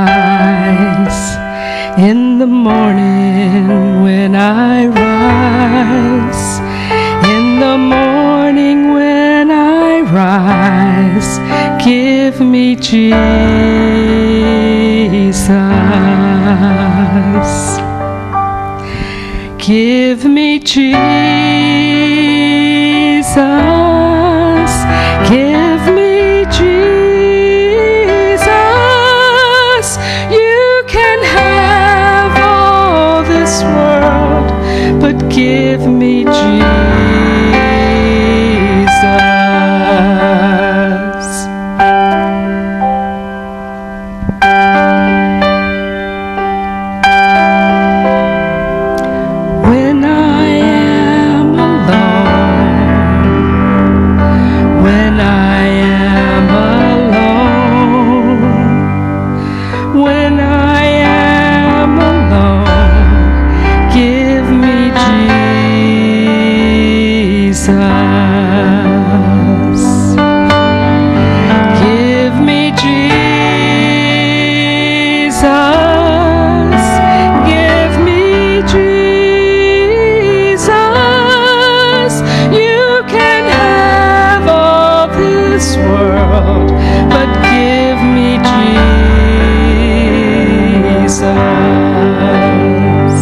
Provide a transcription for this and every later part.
rise, in the morning when I rise, in the morning when I rise, give me Jesus. Give me Jesus. Give me Jesus. You can have all this world, but give me Jesus. When I am alone, when I am alone, when I am alone, give me Jesus. Give me Jesus. Give me Jesus. You can have all this world, but give me Jesus.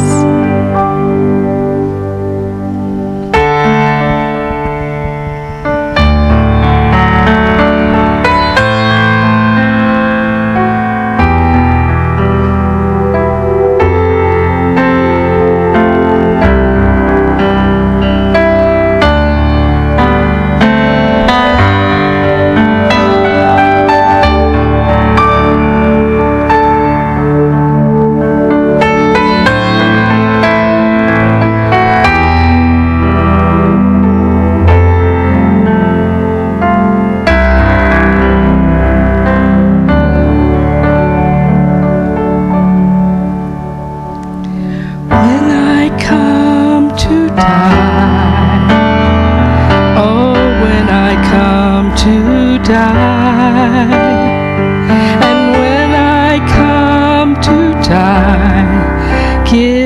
When I come to die, oh, when I come to die, and when I come to die, give